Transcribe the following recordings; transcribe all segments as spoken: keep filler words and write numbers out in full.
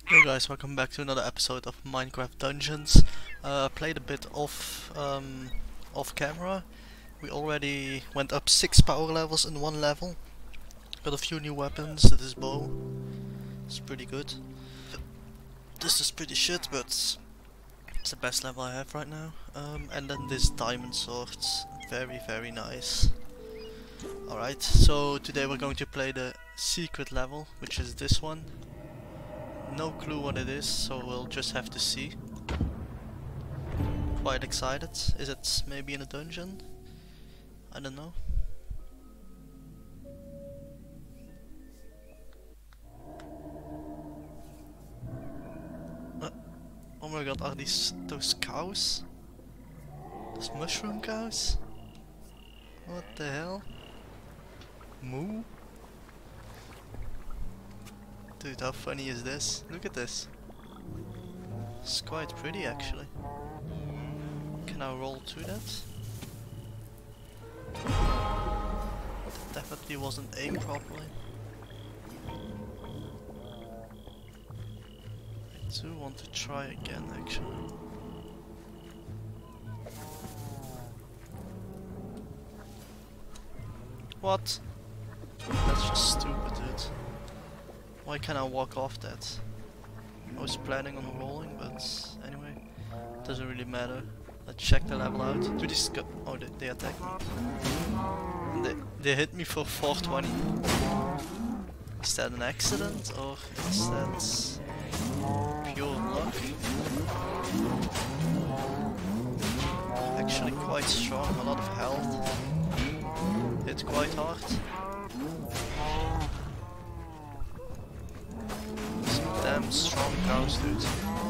Hey guys, welcome back to another episode of Minecraft Dungeons. Uh, played a bit off, um, off camera. We already went up six power levels in one level. Got a few new weapons. This bow. It's pretty good. This is pretty shit, but it's the best level I have right now. Um, and then this diamond sword. Very, very nice. Alright, so today we're going to play the secret level, which is this one. No clue what it is, so we'll just have to see. Quite excited. Is it maybe in a dungeon? I don't know. Uh, oh my god, are these those cows? Those mushroom cows? What the hell? Moo? Dude, how funny is this? Look at this. It's quite pretty actually. Can I roll to that? That definitely wasn't aimed properly. I do want to try again actually. What? That's just stupid, dude. Why can't I walk off that? I was planning on rolling, but anyway, doesn't really matter. Let's check the level out. Do these go? Oh, they, they attack me. And they they hit me for four twenty. Is that an accident or is that pure luck? Actually, quite strong. A lot of health. Hit quite hard. Damn strong cows, dude.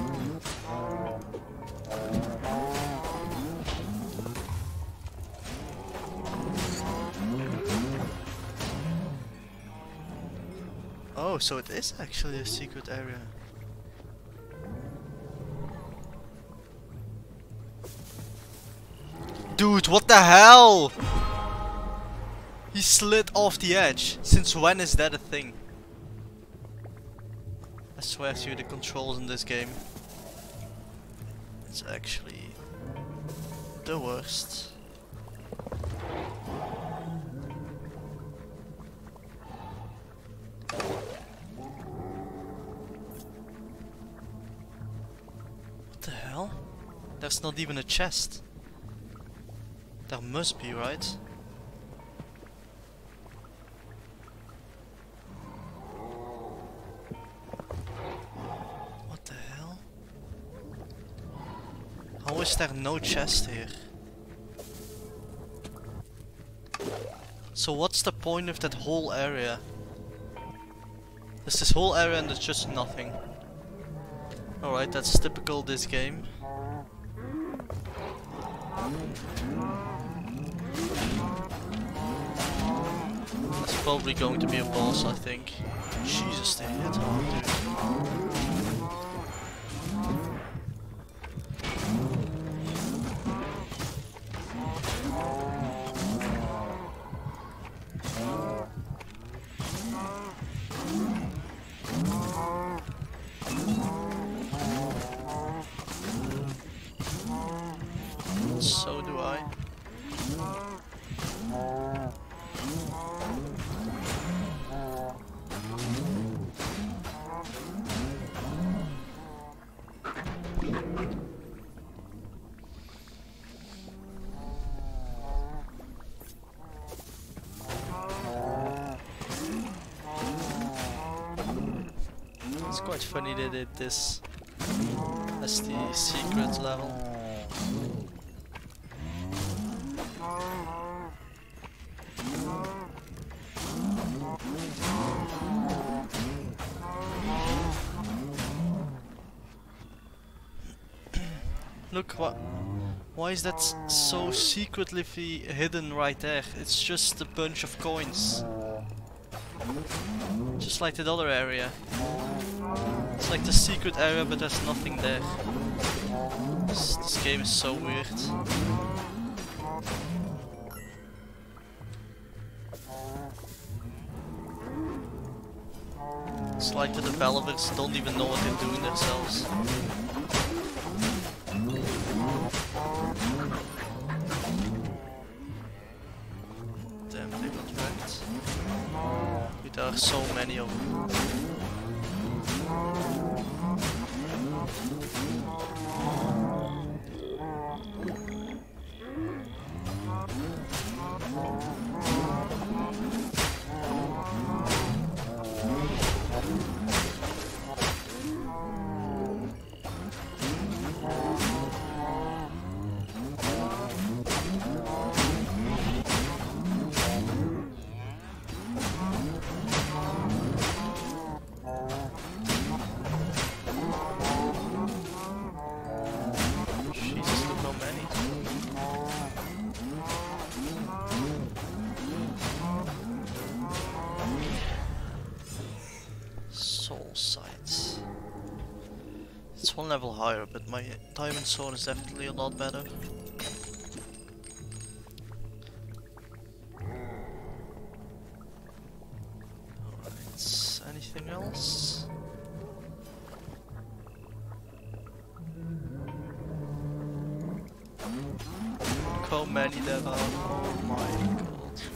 Oh, so it is actually a secret area. Dude, what the hell? He slid off the edge. Since when is that a thing? I swear to you, the controls in this game, it's actually the worst. What the hell? There's not even a chest. There must be, right? How is there no chest here? So what's the point of that whole area? There's this whole area and there's just nothing. Alright, that's typical this game. That's probably going to be a boss, I think. Jesus, they hit hard, dude. So do I. It's quite funny they did this as the secret level. Look, what? Why is that so secretly hidden right there? It's just a bunch of coins. Just like that other area. It's like the secret area, but there's nothing there. This, this game is so weird. like the developers don't even know what they're doing themselves. Damn, they got wrecked. Dude, there are so many of them. Soul sights. It's one level higher, but my diamond sword is definitely a lot better. Alright, anything else? Look how many there are, oh my god.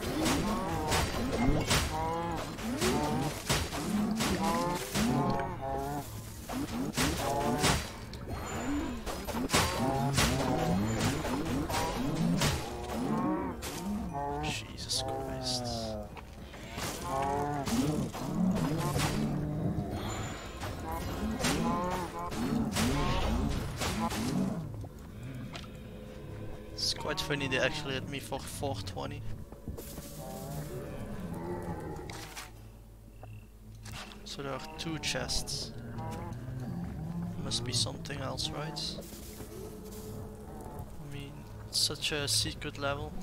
Jesus Christ. It's quite funny they actually hit me for four twenty. So there are two chests. Must be something else, right? I mean, it's such a secret level.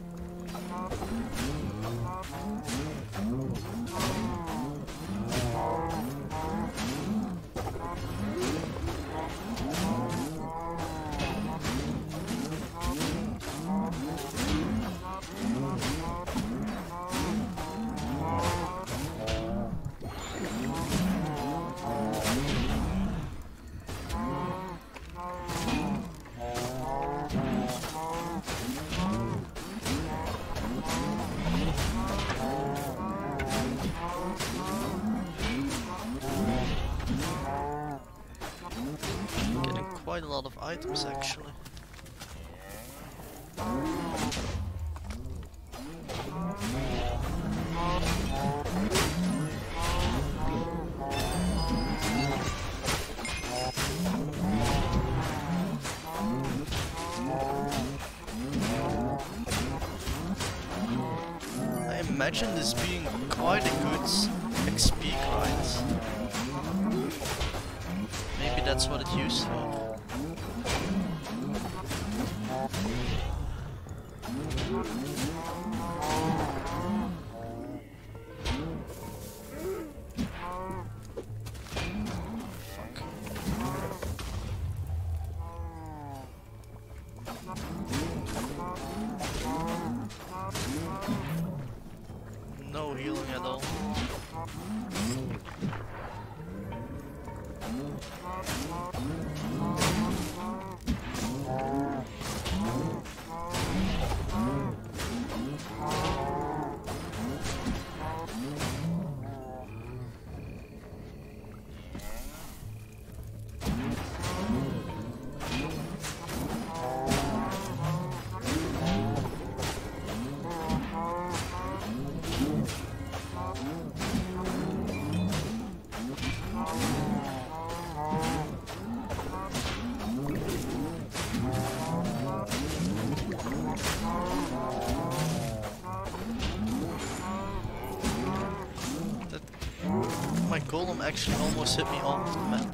Quite a lot of items actually. I imagine this being quite a good X P grind. Maybe that's what it's used for. No healing at all. My golem actually almost hit me off the map.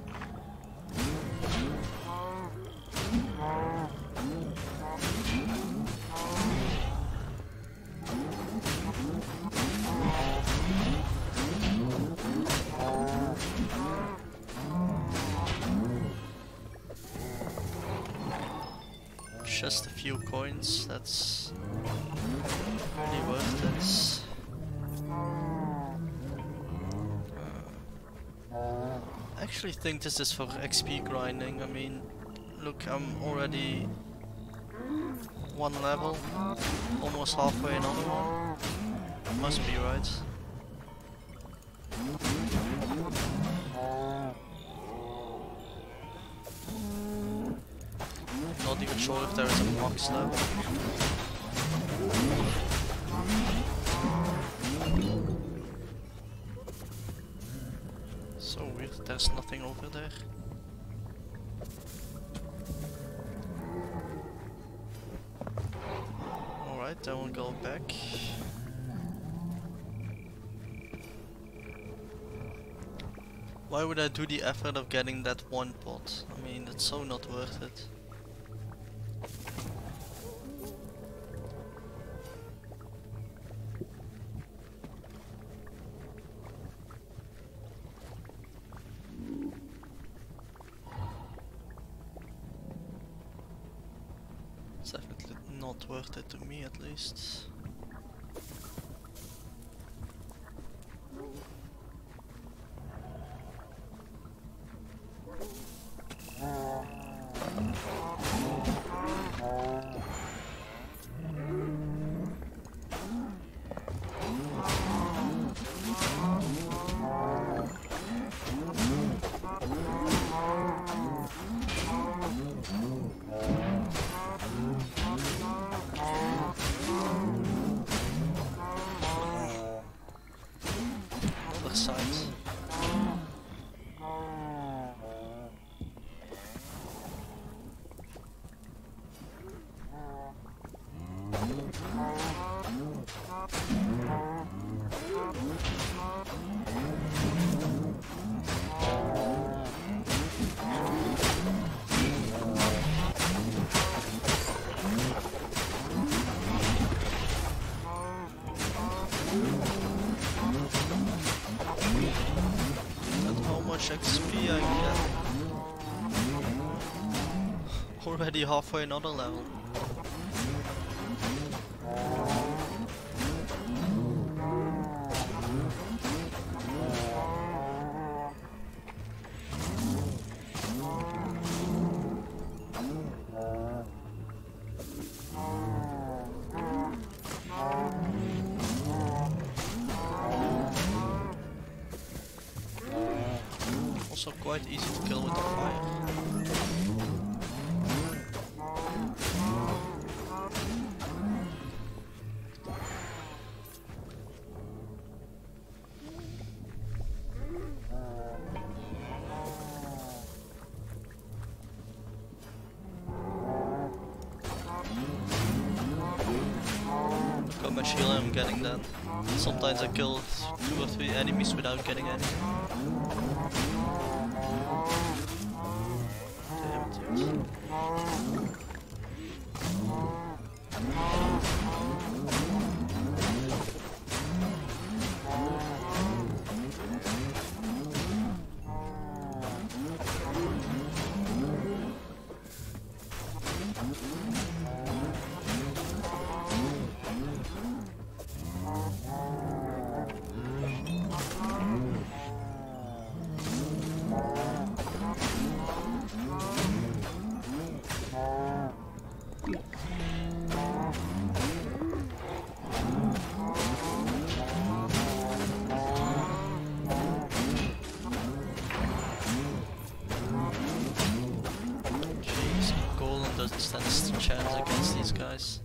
Just a few coins, that's really worth it. actually think this is for X P grinding. I mean, look, I'm already one level, almost halfway another one. Must be right. Not even sure if there is a max level. So weird, there's nothing over there. Alright, then we'll go back. Why would I do the effort of getting that one pot? I mean, it's so not worth it. It's definitely not worth it to me, at least. Other side. X P I get. Already halfway another level. Also quite easy to kill with the fire. Look how much heal I'm getting then. Sometimes I kill two or three enemies without getting any. Doesn't stand a chance against these guys.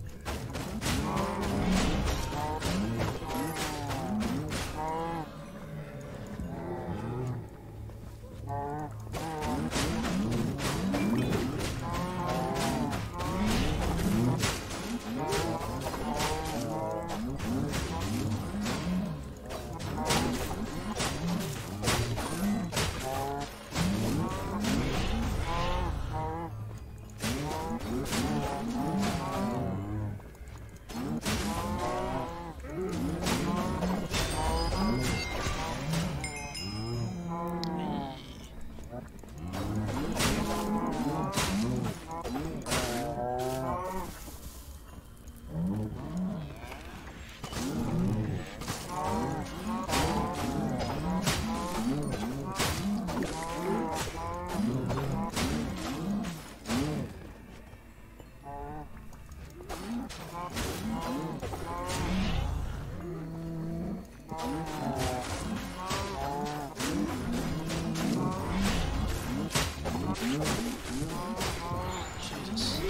Jesus.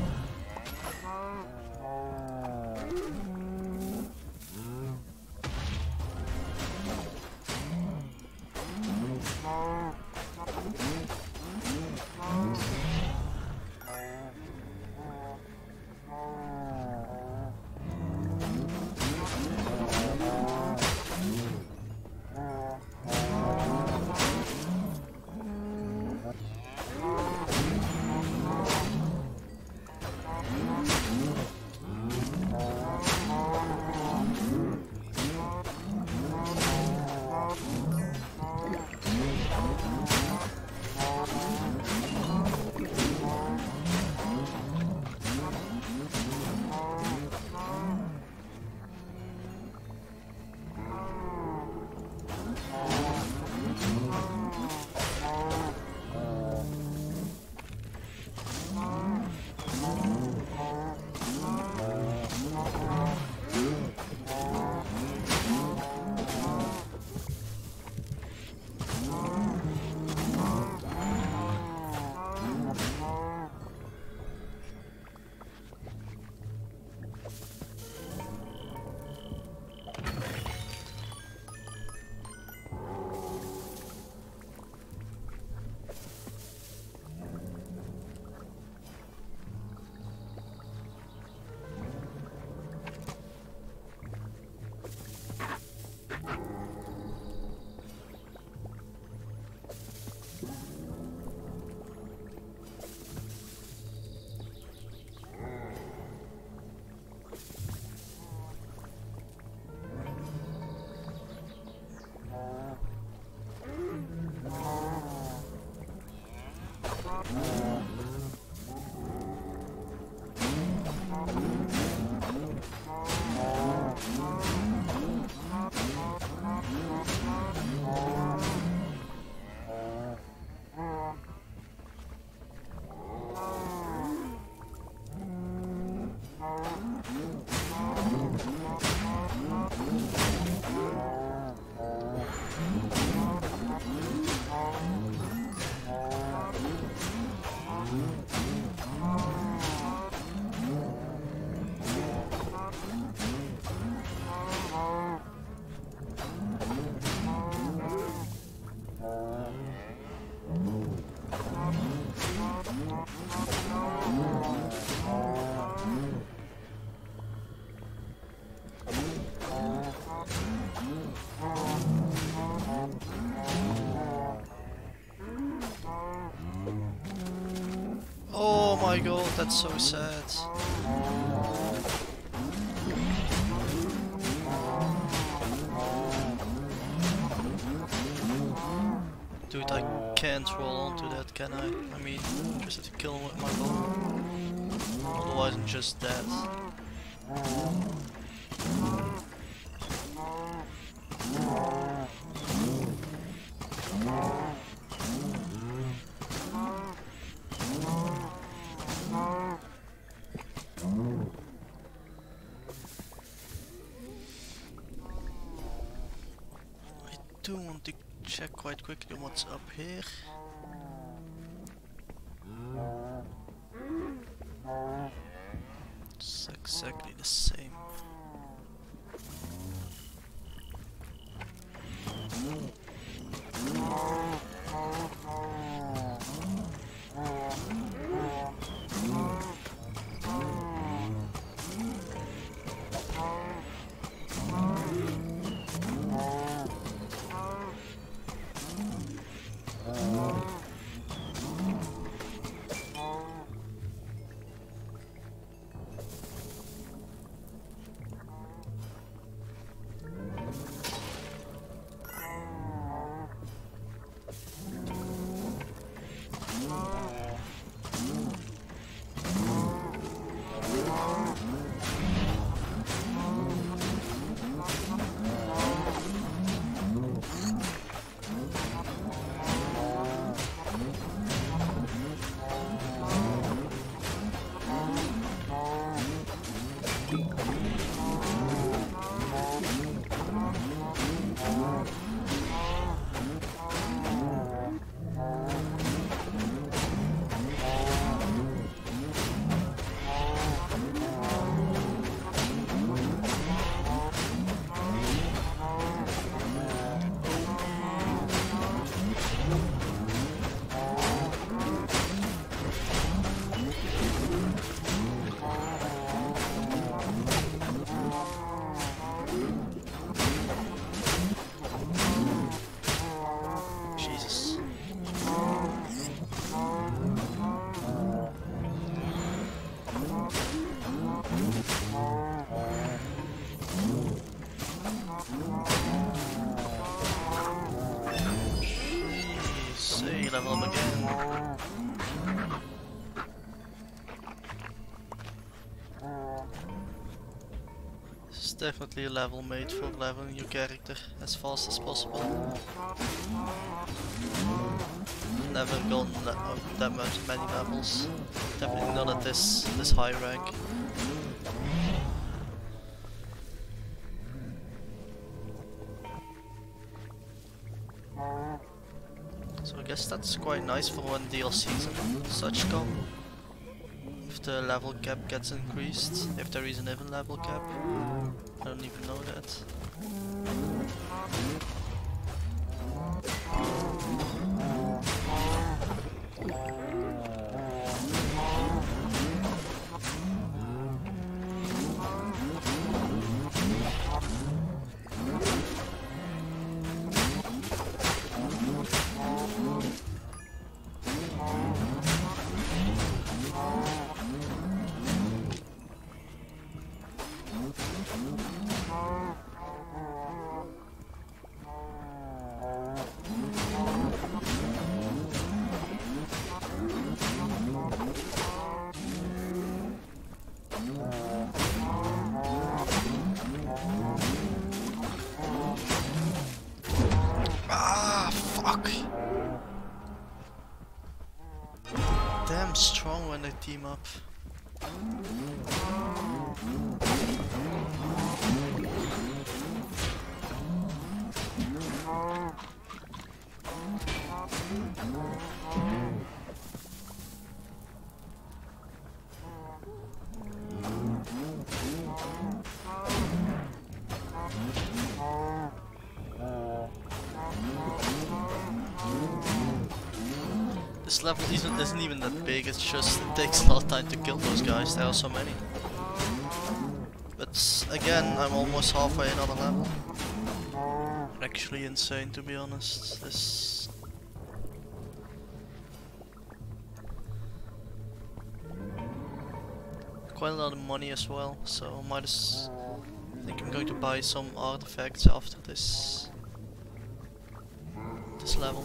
Oh my god, that's so sad. Dude, I can't roll onto that, can I? I mean, I just have to kill him with my bow. Otherwise I'm just dead. I do want to check quite quickly what's up here. It's exactly the same. See, level up again. This is definitely a level made for leveling your character as fast as possible. Never gone that, uh, that much many levels. Definitely not at this this high rank. So I guess that's quite nice for when D L Cs and such come. If the level cap gets increased, if there is an even level cap. I don't even know that. Ah, fuck! Damn strong when they team up. This level isn't, isn't even that big, it's just it takes a lot of time to kill those guys, there are so many. But again, I'm almost halfway another level. Actually insane, to be honest. This quite a lot of money as well, so might as I think I'm going to buy some artifacts after this this level.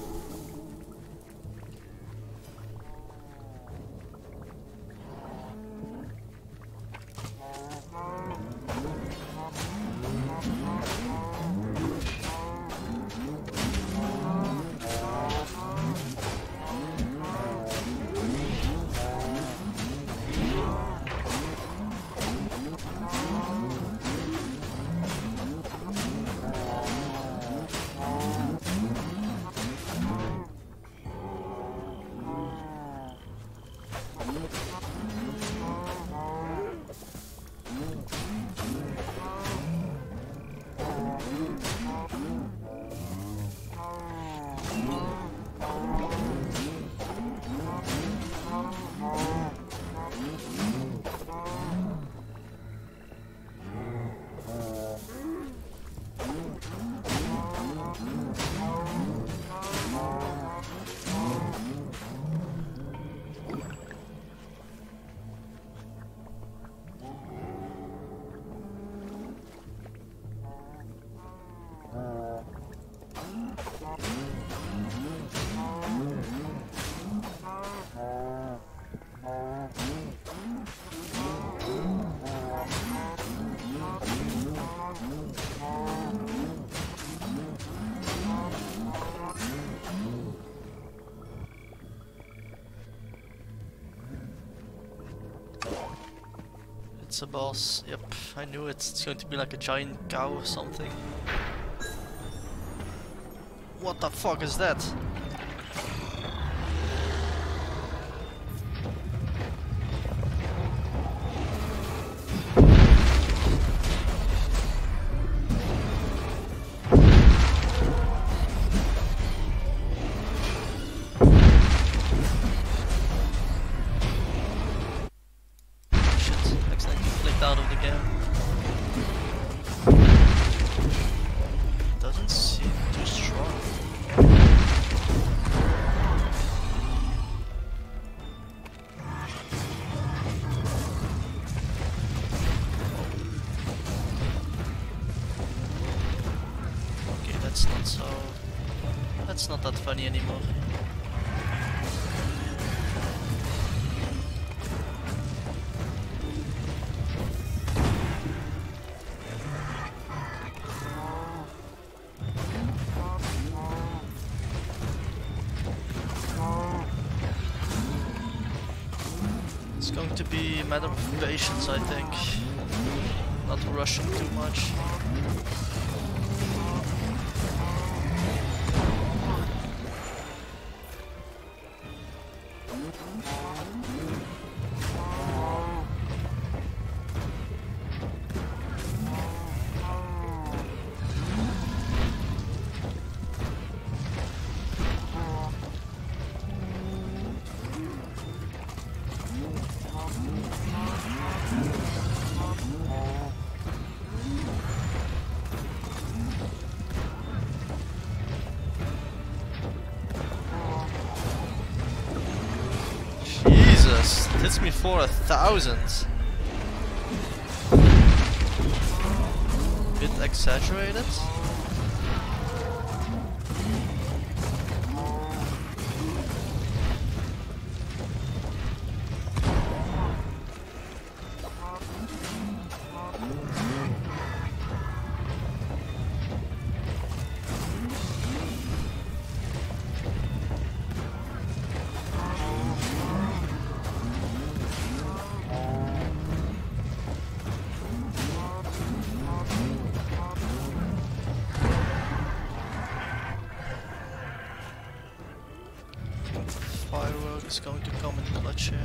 It's a boss. Yep, I knew it. It's going to be like a giant cow or something. What the fuck is that? Out of the game. Doesn't seem too strong. it's not so... That's not that funny anymore. It's going to be a matter of patience, I think. Not rushing too much. Jesus, it hits me for a thousand. Bit exaggerated. Firework is going to come in clutch here.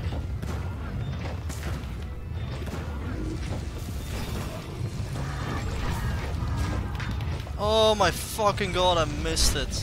Oh my fucking god, I missed it.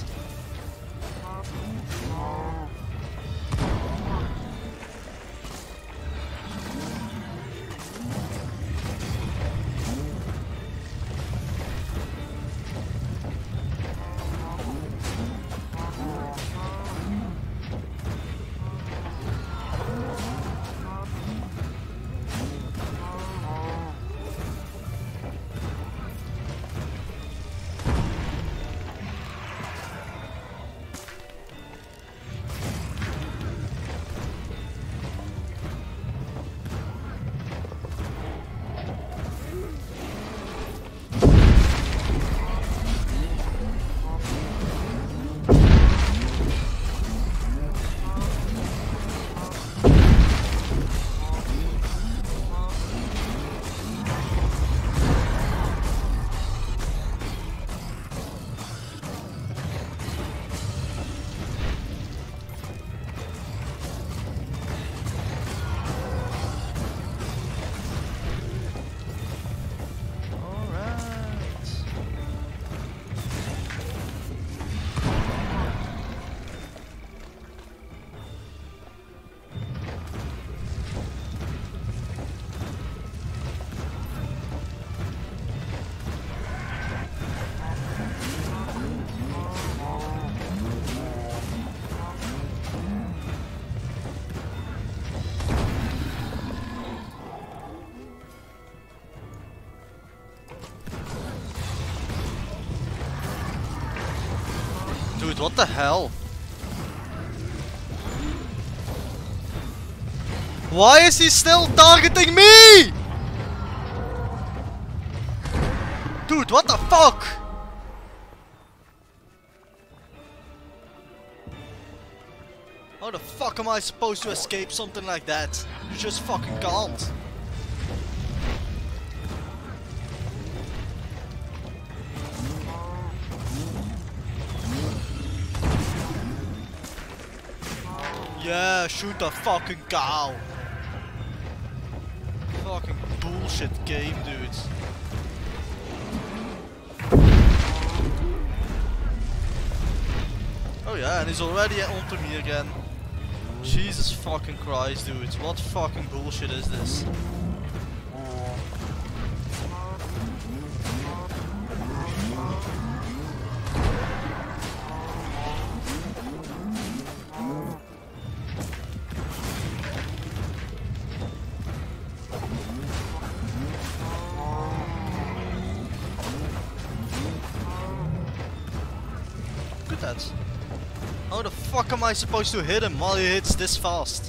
Dude, what the hell? Why is he still targeting me? Dude, what the fuck? How the fuck am I supposed to escape something like that? You just fucking can't. Yeah, shoot the fucking cow. Fucking bullshit game, dude. Oh yeah, and he's already onto me again. Jesus fucking Christ, dude. What fucking bullshit is this? that? How the fuck am I supposed to hit him while he hits this fast?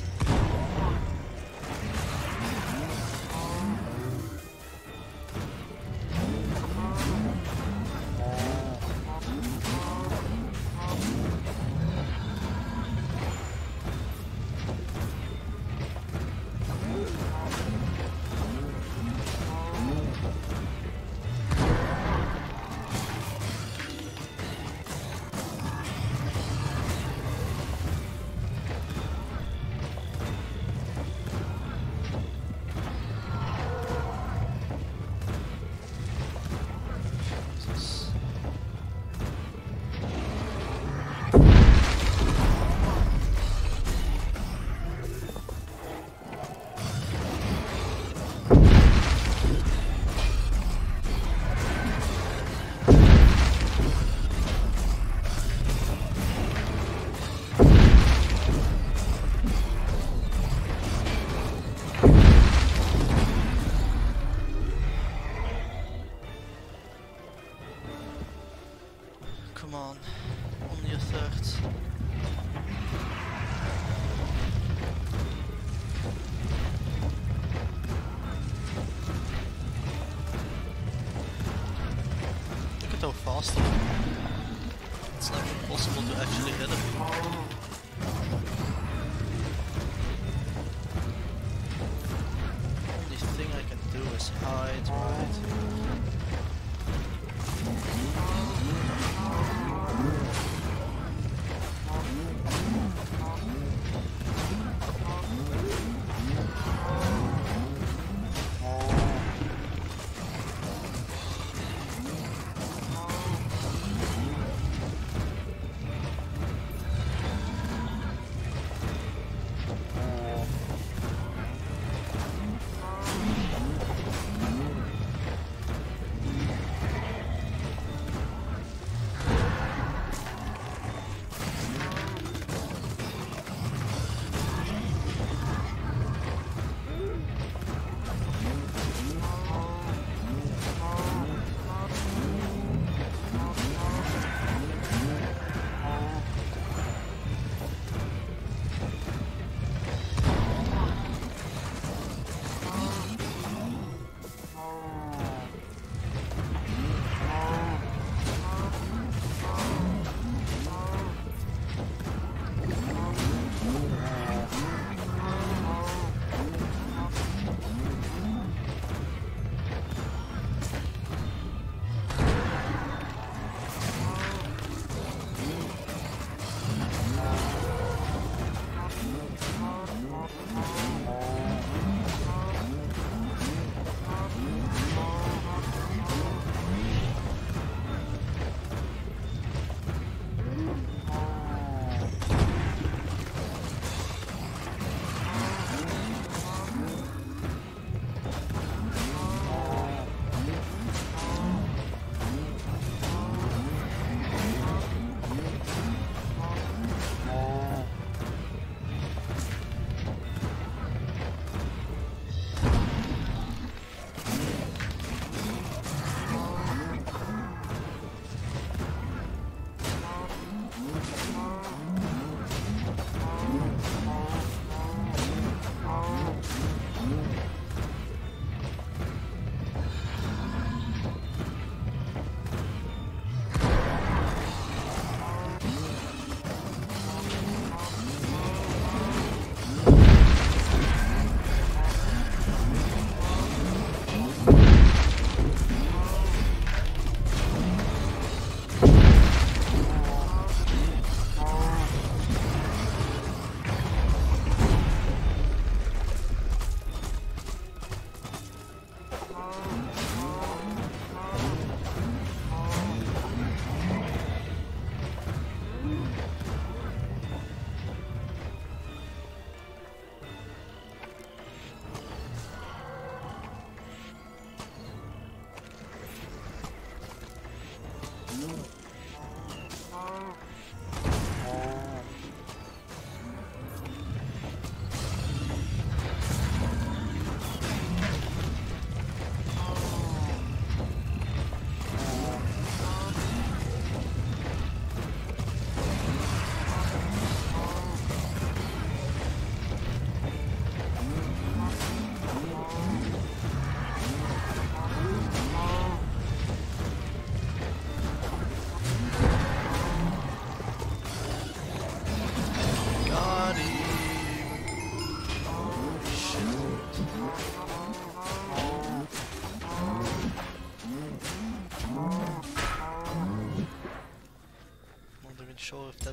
Come on, only a third. Look at how fast he is. It's like impossible to actually hit him. Only thing I can do is hide, right?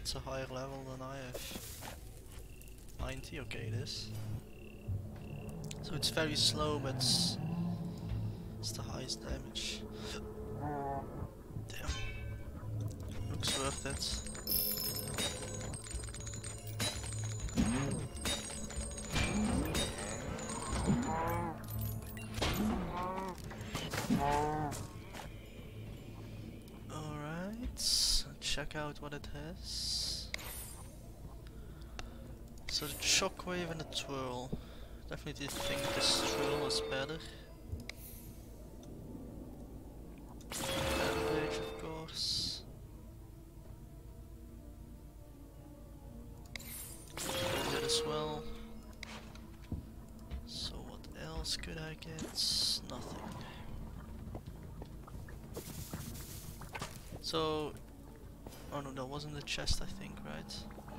that's a higher level than I have. ninety, okay it is. So it's very slow, but it's, it's the highest damage. Damn. Looks worth it. Alright, check out what it has. So the shockwave and the twirl. Definitely think this twirl is better. Rampage, of course. Good as well. So what else could I get? Nothing. So, oh no, that wasn't the chest, I think, right?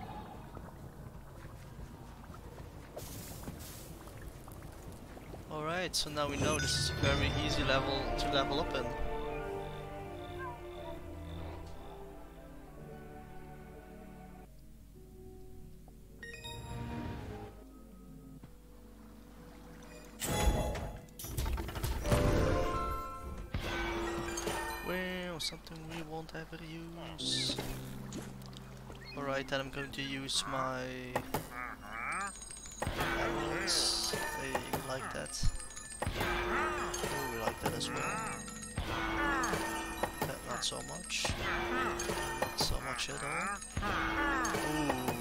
Alright, so now we know this is a very easy level to level up in. Well, something we won't ever use. Alright, then I'm going to use my arrows. They like that. Oh, we like that as well. That not so much. Not so much at all. Ooh.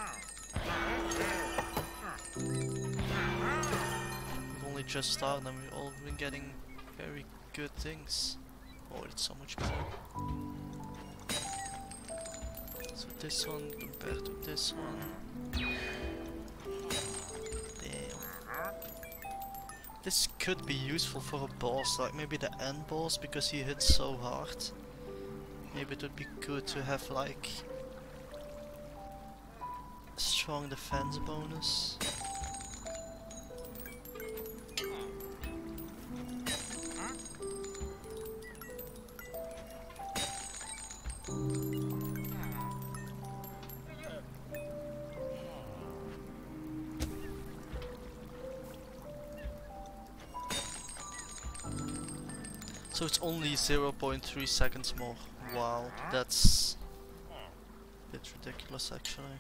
We've only just started and we've all been getting very good things. Oh, it's so much better. So this one compared to this one. Damn. This could be useful for a boss, like maybe the end boss, because he hits so hard. Maybe it would be good to have like a strong defense bonus. So it's only zero point three seconds more. Wow, that's a bit ridiculous actually.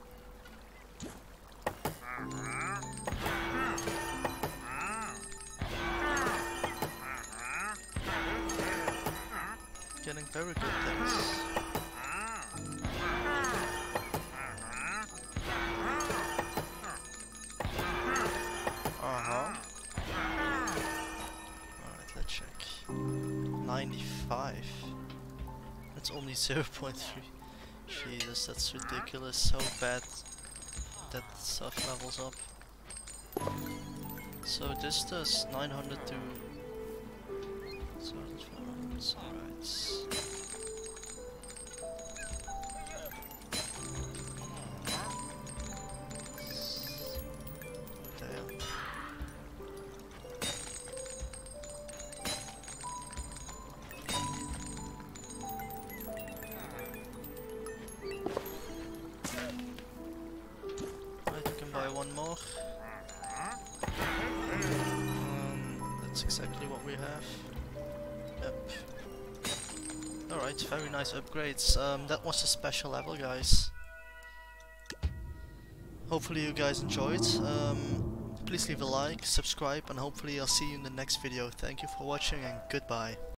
Getting very good things. Uh-huh. Alright, let's check. ninety-five. That's only zero point three. Jesus, that's ridiculous. So bad that stuff levels up. So this does nine hundred to... So that's alright. Damn. One more. Um, that's exactly what we have. Yep. Alright, very nice upgrades. Um, that was a special level, guys. Hopefully you guys enjoyed. Um, please leave a like, subscribe, and hopefully I'll see you in the next video. Thank you for watching and goodbye.